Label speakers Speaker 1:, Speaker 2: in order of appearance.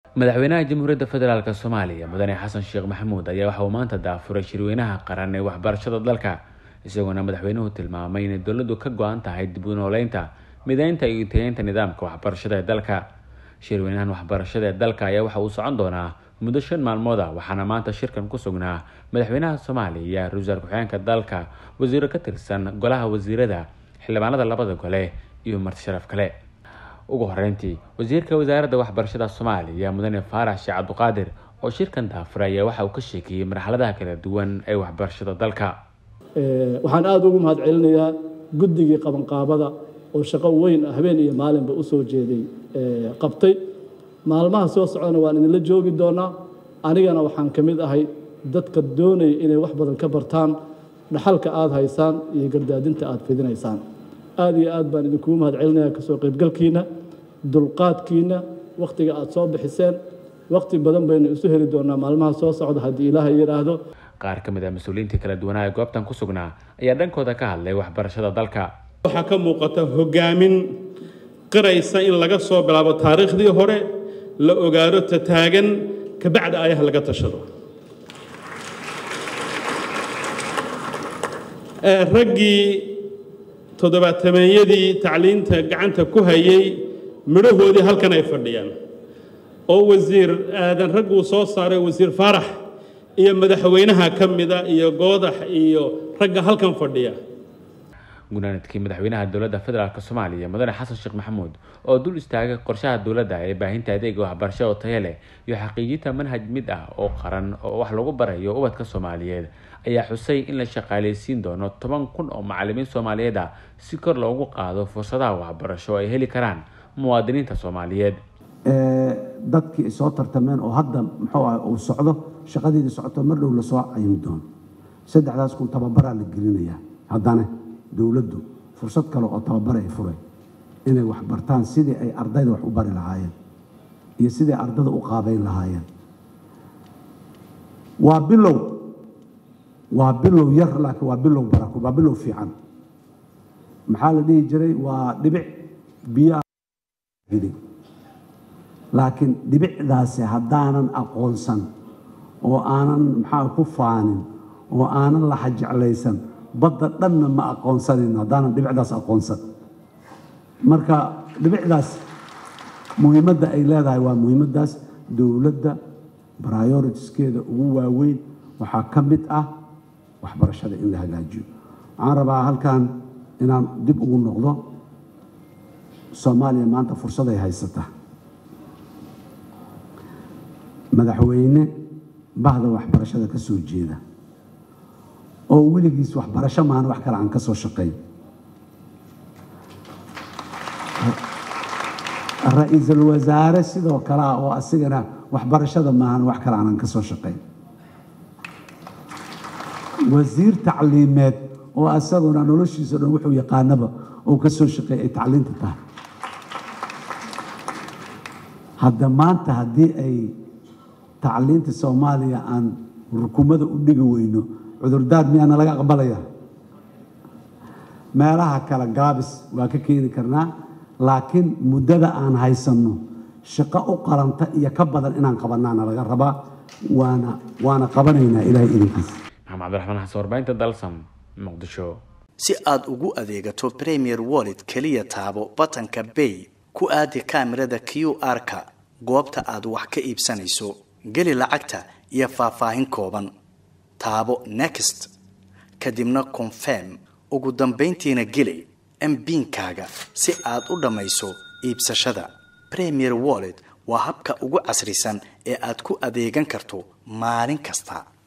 Speaker 1: madaxweynaha jamhuuriyadda federaalka Soomaaliya mudane Xasan Sheekh Maxamuud ayaa waxa uu maanta daafuray shirweynaha qaran ee waxbarashada dalka isagoo madaxweynuhu tilmaamay in dawladdu ka go'an tahay dib u nooleynta mideynta iyo tayeynta nidaamka waxbarashada ee dalka. shirweynahan waxbarashada ee dalka ayaa waxa uu socon doonaa muddo 5 maalmood ah waxaana maanta shirkan ku sugnaa madaxweynaha Soomaaliya ra-iisul ku-xigeenka dalka wasiiro ka tirsan golaha wasiirada xildhibaanada labada gole iyo marti sharaf kale. ugu horeyntii wasiirka wasaaradda waxbarashada Soomaaliya mudane Faarax Sheekh Cabduqaadir oo shirkan daafuray waxa uu ka sheegay marxaladaha kala duwan ee waxbarashada dalka.
Speaker 2: waxaan aad ugu mahadcelinayaa guddigii qabanqaabada oo shaqo weyn habeen iyo maalinba u soo jeeday qabtay maalmaha soo socdana waan idinla joogi doonaa anigana waxaan kamid ahay dadka doonaya inay wax badan ka bartaan dhaxalka aad haysaan iyo gardaadinta aad fidinaysaan. aad iyo aad baan idinku mahadcelinayaa kasoo qaybgalkiina dulqaadkiina waqtiga aad soo bixiseen waqti badan baynu isu heli doonaa maalmaha soo socda haddii Ilaahay yiraahdo.
Speaker 1: qaar ka mid ah mas'uuliyiinta kala duwan ee goobtan ku sugnaa ayaa dhankooda ka hadlay waxbarashada dalka.
Speaker 3: waxaa ka muuqata hogaamin qiraysa in laga soo bilaabo taariikhdii hore la ogaado tataagan ka bacda ayaha laga tashado. raggii toddobaatameeyadii tacliinta gacanta ku hayay midhahoodii halkan ay fadhiyaan oo wasiir aadan rag uu soo saaray wasiir Faarax iyo madaxweynaha kamida iyo goodax iyo ragga halkan fadhiya.
Speaker 1: gunaanadkii madaxweynaha dawladda federaalka Soomaaliya mudane Xasan Sheekh Maxamuud oo dul istaagay qorshaha dawladda ee baahinta adeegga waxbarasho oo tayo leh iyo xaqiijinta manhaj mid ah oo qaran oo wax lagu barayo ubadka Soomaaliyeed ayaa xusay in la shaqaaleysiin doono 10,000 oo macallimiin Soomaaliyeed ah si kor loogu qaado fursadaha waxbarasho ay heli karaan muwaadiniinta Soomaaliyeed.
Speaker 4: dadkii soo tartameen oo hadda uu socdo shaqadeedii socoto mar dhow la soo caymi doono 3,000 tababar la gelinayaa haddana dawladdu fursad kale oo tababar ay furay inay wax bartaan sidii ay ardayda wax u bari lahaayeen iyo sidii ardayda u qaabeyn lahaayeen. waa bilow yar laakiin waa bilow barako waa bilow fiican. maxaa la dhihi jiray waa dhibic biyo laakiin dhibicdaasi haddaanan aqoonsan oo aanan ku faanin oo aanan la xajeclaysan badda dhanna ma aqoonsanin haddaanan dhibicdaas aqoonsan. marka dhibicdaas muhiimadda ay leedahay waa muhiimaddaas dawladda prioritiskeeda ugu waaweyn waxaa ka mid ah waxbarashada in la hagaajiyo. waxaan rabaa halkan inaan dib ugu noqdo Soomaaliya maanta fursad ay haysataa madaxweyne bahda waxbarashada ka soo jeeda oo weligiis waxbarasho maan wax kale aan ka soo shaqeyn. ra'iisul wasaare sidoo kale oo asigana waxbarashada maan wax kale aan ka soo shaqeyn. wasiir tacliimeed oo asaguna noloshiisa dhan wuxuu yaqaanaba oo ka soo shaqeeyay tacliinta tahay. hadda maanta haddii ay tacliinta Soomaaliya aan rukumada u dhigi weyno cudurdaar miyaana laga aqbalaya. meelaha kala gaabis waa ka keeni karnaa laakiin muddada aan haysano shaqo u qaranta iyo ka badan inaan qabanaana laga rabaa waana qabanaynaa ilaahay idinkiisa.
Speaker 1: maxamed cabdiraxmaan xasan warbaahinta dalsan muqdisho.
Speaker 5: si aad ugu adeegato Premier Wallet kaliya taabo batanka Pay ku aadi kaamirada QR-ka goobta aad wax ka iibsanayso gali lacagta iyo faahfaahin kooban taabo Next kadibna Confirm ugu dambeyntiina gali MPin-kaaga si aad u dhamayso iibsashada. Premier Wallet waa habka ugu casrisan ee aad ku adeegan karto maalin kasta.